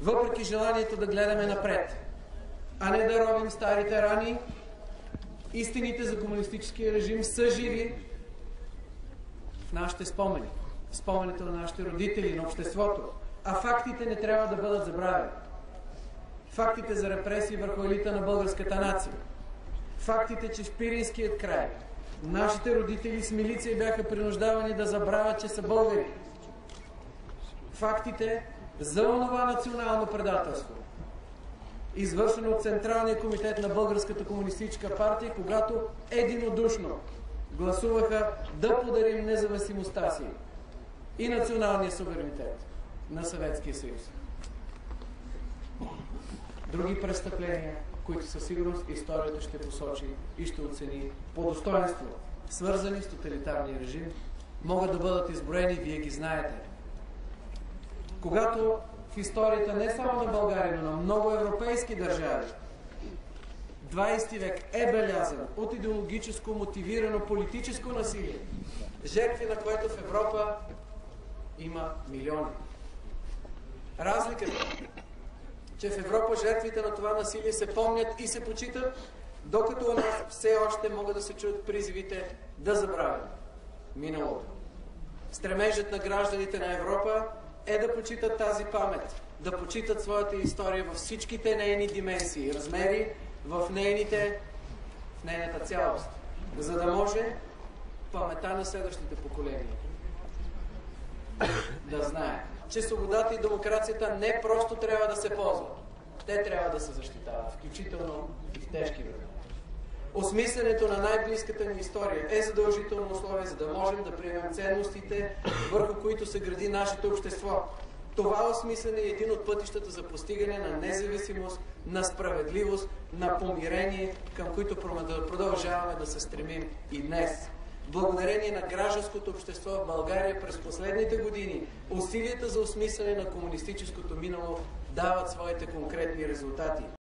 въпреки желанието да гледаме напред, а не да ровим старите рани, истините за комунистическия режим са живи в нашите спомени, в спомените на нашите родители, на обществото, а фактите не трябва да бъдат забравени. Фактите за репресии върху елита на българската нация, фактите, че в Пиринският край нашите родители с милиция бяха принуждавани да забравят, че са българи. Фактите за онова национално предателство, извършено от Централния комитет на Българската комунистическа партия, когато единодушно гласуваха да подарим независимостта си и националния суверенитет на Съветския съюз. Други престъпления, които със сигурност историята ще посочи и ще оцени по достоинство, свързани с тоталитарния режим, могат да бъдат изброени, вие ги знаете. Когато в историята не само на България, но на много европейски държави 20 век е белязан от идеологическо мотивирано политическо насилие, жертви на което в Европа има милиони. Разликата е, че в Европа жертвите на това насилие се помнят и се почитат, докато у нас все още могат да се чуят призивите да забравим миналото. Стремежът на гражданите на Европа е да почитат тази памет, да почитат своята история във всичките нейни дименсии, размери, в нейната цялост, за да може паметта на следващите поколения да знае, че свободата и демокрацията не просто трябва да се ползват, те трябва да се защитават, включително и в тежки времена. Осмисленето на най-близката ни история е задължително условие, за да можем да приемем ценностите, върху които се гради нашето общество. Това осмислене е един от пътищата за постигане на независимост, на справедливост, на помирение, към които продължаваме да се стремим и днес. Благодарение на гражданското общество в България през последните години, усилията за осмислене на комунистическото минало дават своите конкретни резултати.